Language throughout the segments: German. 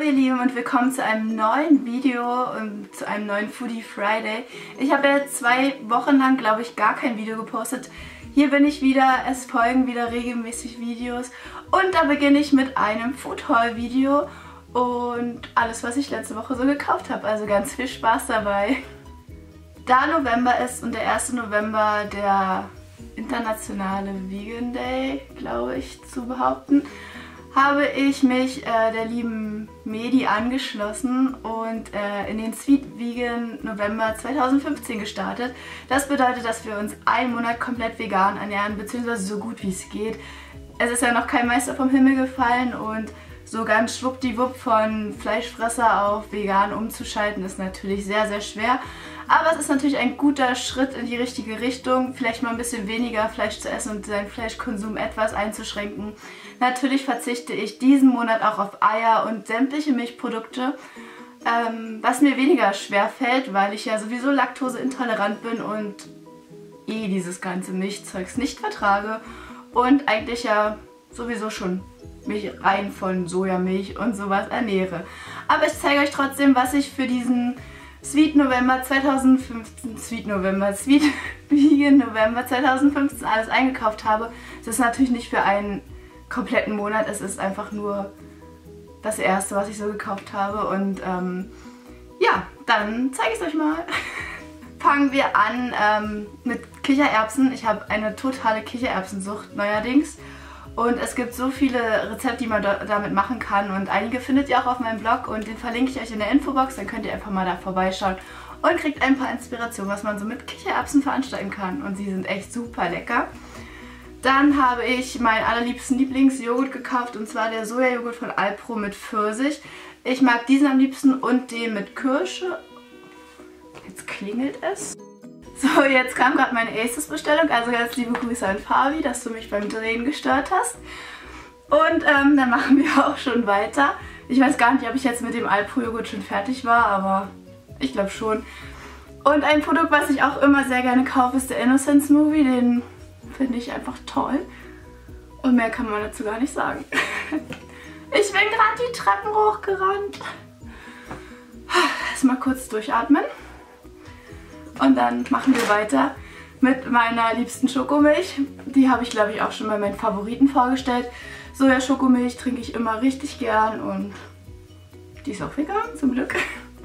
ihr Lieben und willkommen zu einem neuen Video und zu einem neuen Foodie Friday. Ich habe ja 2 Wochen lang, glaube ich, gar kein Video gepostet. Hier bin ich wieder, es folgen wieder regelmäßig Videos und da beginne ich mit einem Food Haul Video und alles, was ich letzte Woche so gekauft habe. Also ganz viel Spaß dabei. Da November ist und der 1. November der internationale Vegan Day, glaube ich, zu behaupten, habe ich mich der lieben Medi angeschlossen und in den Sweet Vegan November 2015 gestartet. Das bedeutet, dass wir uns einen Monat komplett vegan ernähren, beziehungsweise so gut wie es geht. Es ist ja noch kein Meister vom Himmel gefallen und so ganz schwuppdiwupp von Fleischfresser auf vegan umzuschalten ist natürlich sehr, sehr schwer. Aber es ist natürlich ein guter Schritt in die richtige Richtung, vielleicht mal ein bisschen weniger Fleisch zu essen und seinen Fleischkonsum etwas einzuschränken. Natürlich verzichte ich diesen Monat auch auf Eier und sämtliche Milchprodukte, was mir weniger schwer fällt, weil ich ja sowieso laktoseintolerant bin und dieses ganze Milchzeugs nicht vertrage und eigentlich ja sowieso schon mich rein von Sojamilch und sowas ernähre. Aber ich zeige euch trotzdem, was ich für diesen Sweet Vegan November 2015 alles eingekauft habe. Das ist natürlich nicht für einen kompletten Monat, es ist einfach nur das erste, was ich so gekauft habe und ja, dann zeige ich es euch mal. Fangen wir an mit Kichererbsen. Ich habe eine totale Kichererbsensucht neuerdings und es gibt so viele Rezepte, die man damit machen kann und einige findet ihr auch auf meinem Blog und den verlinke ich euch in der Infobox, dann könnt ihr einfach mal da vorbeischauen und kriegt ein paar Inspirationen, was man so mit Kichererbsen veranstalten kann und sie sind echt super lecker. Dann habe ich meinen allerliebsten Lieblingsjoghurt gekauft und zwar der Sojajoghurt von Alpro mit Pfirsich. Ich mag diesen am liebsten und den mit Kirsche. Jetzt klingelt es. So, jetzt kam gerade meine ASOS-Bestellung, also ganz liebe Grüße an Fabi, dass du mich beim Drehen gestört hast. Und dann machen wir auch schon weiter. Ich weiß gar nicht, ob ich jetzt mit dem Alpro-Joghurt schon fertig war, aber ich glaube schon. Und ein Produkt, was ich auch immer sehr gerne kaufe, ist der Innocent Smoothie. Den finde ich einfach toll. Und mehr kann man dazu gar nicht sagen. Ich bin gerade die Treppen hochgerannt. Erstmal kurz durchatmen. Und dann machen wir weiter mit meiner liebsten Schokomilch. Die habe ich, glaube ich, auch schon bei meinen Favoriten vorgestellt. Sojaschokomilch trinke ich immer richtig gern und die ist auch vegan, zum Glück.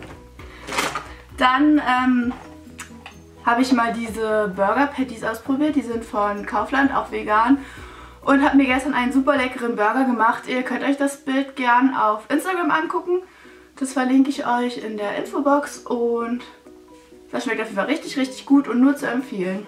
Dann habe ich mal diese Burger Patties ausprobiert. Die sind von Kaufland, auch vegan. Und habe mir gestern einen super leckeren Burger gemacht. Ihr könnt euch das Bild gern auf Instagram angucken. Das verlinke ich euch in der Infobox und das schmeckt auf jeden Fall richtig, richtig gut und nur zu empfehlen.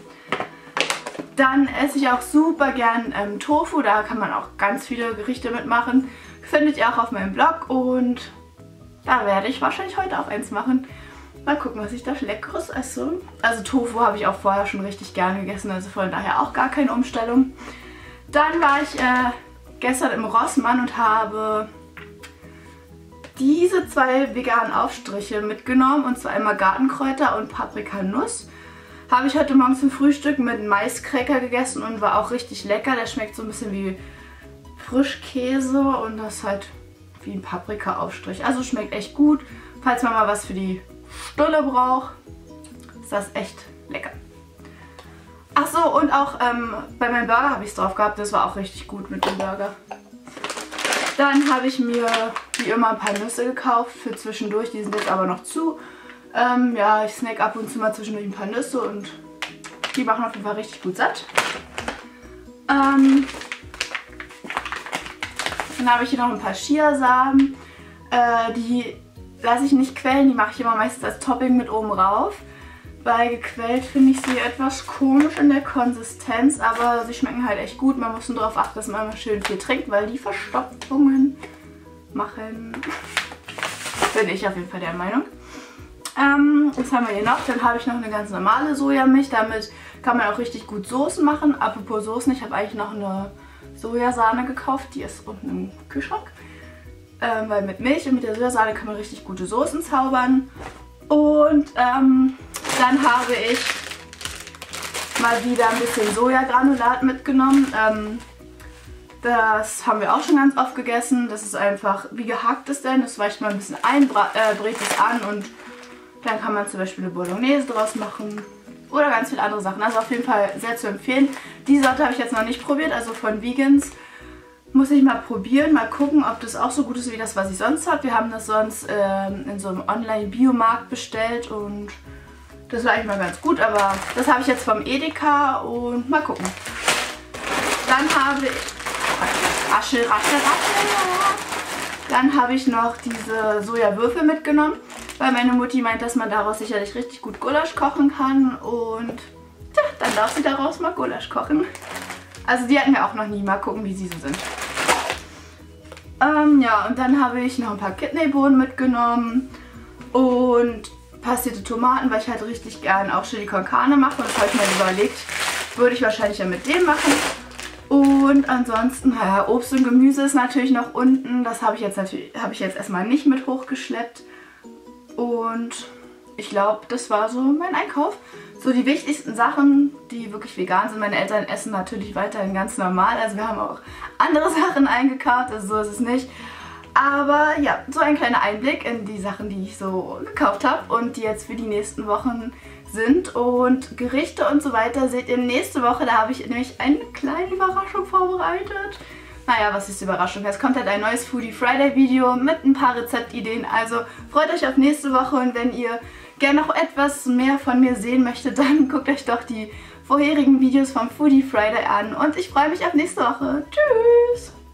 Dann esse ich auch super gern Tofu, da kann man auch ganz viele Gerichte mitmachen. Findet ihr auch auf meinem Blog und da werde ich wahrscheinlich heute auch eins machen. Mal gucken, was ich da Leckeres esse. Also Tofu habe ich auch vorher schon richtig gern gegessen, also von daher auch gar keine Umstellung. Dann war ich gestern im Rossmann und habe diese 2 veganen Aufstriche mitgenommen, und zwar einmal Gartenkräuter und Paprikanuss. Habe ich heute Morgen zum Frühstück mit Maiskräcker gegessen und war auch richtig lecker. Der schmeckt so ein bisschen wie Frischkäse und das ist halt wie ein Paprika-Aufstrich. Also schmeckt echt gut. Falls man mal was für die Stulle braucht, ist das echt lecker. Achso, und auch bei meinem Burger habe ich es drauf gehabt. Das war auch richtig gut mit dem Burger. Dann habe ich mir wie immer ein paar Nüsse gekauft für zwischendurch. Die sind jetzt aber noch zu. Ja, ich snack ab und zu mal zwischendurch ein paar Nüsse und die machen auf jeden Fall richtig gut satt. Dann habe ich hier noch ein paar Chiasamen. Die lasse ich nicht quellen, die mache ich immer meistens als Topping mit oben rauf. Weil gequält finde ich sie etwas komisch in der Konsistenz, aber sie schmecken halt echt gut. Man muss nur darauf achten, dass man immer schön viel trinkt, weil die Verstopfungen machen. Bin ich auf jeden Fall der Meinung. Was haben wir hier noch? Dann habe ich noch eine ganz normale Sojamilch. Damit kann man auch richtig gut Soßen machen. Apropos Soßen, ich habe eigentlich noch eine Sojasahne gekauft. Die ist unten im Kühlschrank. Weil mit Milch und mit der Sojasahne kann man richtig gute Soßen zaubern. Und dann habe ich mal wieder ein bisschen Sojagranulat mitgenommen. Das haben wir auch schon ganz oft gegessen. Das ist einfach, wie gehackt ist denn? Das weicht man ein bisschen ein, brät es an und dann kann man zum Beispiel eine Bolognese draus machen. Oder ganz viele andere Sachen. Also auf jeden Fall sehr zu empfehlen. Die Sorte habe ich jetzt noch nicht probiert, also von Vegans. Muss ich mal probieren, mal gucken, ob das auch so gut ist wie das, was ich sonst habe. Wir haben das sonst in so einem Online-Biomarkt bestellt und das war eigentlich mal ganz gut. Aber das habe ich jetzt vom Edeka und mal gucken. Dann habe ich... Raschel. Dann habe ich noch diese Sojawürfel mitgenommen, weil meine Mutti meint, dass man daraus sicherlich richtig gut Gulasch kochen kann. Und tja, dann darf sie daraus mal Gulasch kochen. Also die hatten wir auch noch nie. Mal gucken, wie sie so sind. Ja, und dann habe ich noch ein paar Kidneybohnen mitgenommen und passierte Tomaten, weil ich halt richtig gern auch Chili con Carne mache. Und das habe ich mir überlegt, würde ich wahrscheinlich ja mit dem machen. Und ansonsten, naja, Obst und Gemüse ist natürlich noch unten. Das habe ich jetzt erstmal nicht mit hochgeschleppt. Und ich glaube, das war so mein Einkauf. So die wichtigsten Sachen, die wirklich vegan sind. Meine Eltern essen natürlich weiterhin ganz normal. Also wir haben auch andere Sachen eingekauft, also so ist es nicht. Aber ja, so ein kleiner Einblick in die Sachen, die ich so gekauft habe und die jetzt für die nächsten Wochen sind. Und Gerichte und so weiter seht ihr nächste Woche. Da habe ich nämlich eine kleine Überraschung vorbereitet. Naja, was ist die Überraschung? Es kommt halt ein neues Foodie Friday Video mit ein paar Rezeptideen. Also freut euch auf nächste Woche und wenn ihr gerne noch etwas mehr von mir sehen möchtet, dann guckt euch doch die vorherigen Videos vom Foodie Friday an. Und ich freue mich auf nächste Woche. Tschüss!